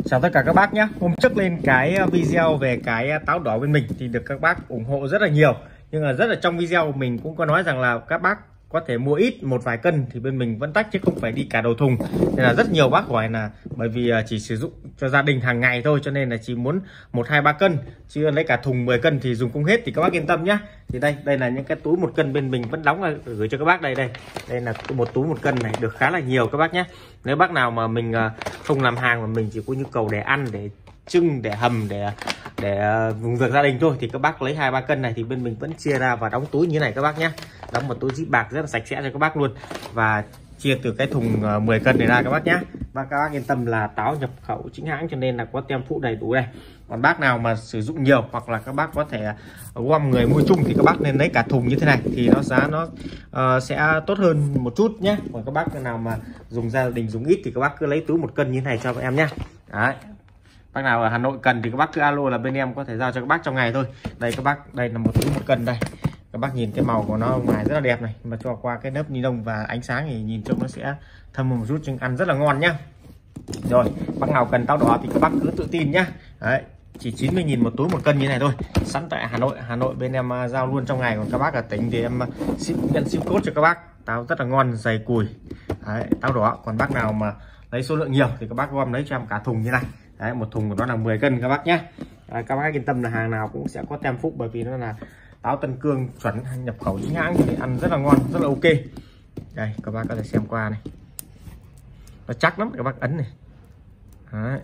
Chào tất cả các bác nhé. Hôm trước lên cái video về cái táo đỏ bên mình thì được các bác ủng hộ rất là nhiều. Nhưng mà rất là trong video mình cũng có nói rằng là các bác có thể mua ít một vài cân thì bên mình vẫn tách chứ không phải đi cả đầu thùng. Nên là rất nhiều bác hỏi là bởi vì chỉ sử dụng cho gia đình hàng ngày thôi cho nên là chỉ muốn 1, 2, 3 cân chứ lấy cả thùng 10 cân thì dùng không hết, thì các bác yên tâm nhé. Thì đây là những cái túi 1 cân bên mình vẫn đóng gửi cho các bác. Đây là một túi 1 cân này, được khá là nhiều các bác nhé. Nếu bác nào mà mình không làm hàng mà mình chỉ có nhu cầu để ăn, để trưng, để hầm, để vùng việc gia đình thôi thì các bác lấy 2, 3 cân này thì bên mình vẫn chia ra và đóng túi như này các bác nhé. Đóng một túi zip bạc rất là sạch sẽ cho các bác luôn, và chia từ cái thùng 10 cân này ra các bác nhé. Và các bác yên tâm là táo nhập khẩu chính hãng cho nên là có tem phụ đầy đủ này. Còn bác nào mà sử dụng nhiều hoặc là các bác có thể gom người mua chung thì các bác nên lấy cả thùng như thế này thì nó giá nó sẽ tốt hơn một chút nhé. Còn các bác nào mà dùng gia đình dùng ít thì các bác cứ lấy túi 1 cân như thế này cho các em nhé. Đấy, bác nào ở Hà Nội cần thì các bác cứ alo là bên em có thể giao cho các bác trong ngày thôi. Đây các bác, đây là một túi 1 cân đây. Các bác nhìn cái màu của nó ngoài rất là đẹp này, mà cho qua cái lớp ni lông và ánh sáng thì nhìn trông nó sẽ thơm một chút nhưng ăn rất là ngon nhá. Rồi, bác nào cần táo đỏ thì các bác cứ tự tin nhá. Đấy, chỉ 90.000 một túi 1 cân như này thôi. Sẵn tại Hà Nội bên em giao luôn trong ngày. Còn các bác ở tỉnh thì em nhận ship code cho các bác. Táo rất là ngon, dày cùi. Đấy, táo đỏ. Còn bác nào mà lấy số lượng nhiều thì các bác gom lấy cho em cả thùng như này. Đấy, một thùng của nó là 10 cân các bác nhé. Các bác yên tâm là hàng nào cũng sẽ có tem phụ, bởi vì nó là táo Tân Cương chuẩn nhập khẩu chính hãng thì ăn rất là ngon, rất là ok. Đây các bác có thể xem qua này, nó chắc lắm các bác ấn này. Đấy,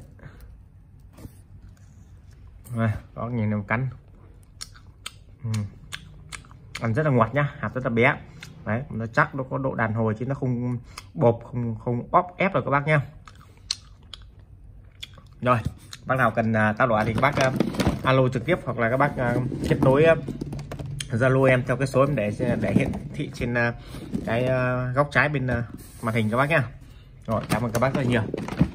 có nhìn nó cắn, ăn rất là ngọt nhá, hạt rất là bé. Đấy, nó chắc, nó có độ đàn hồi chứ nó không bột, không bóp ép rồi các bác nhá. Rồi, bác nào cần táo đỏ thì các bác alo trực tiếp hoặc là các bác kết nối Zalo em theo cái số em để hiển thị trên cái góc trái bên màn hình các bác nhá. Rồi, cảm ơn các bác rất là nhiều.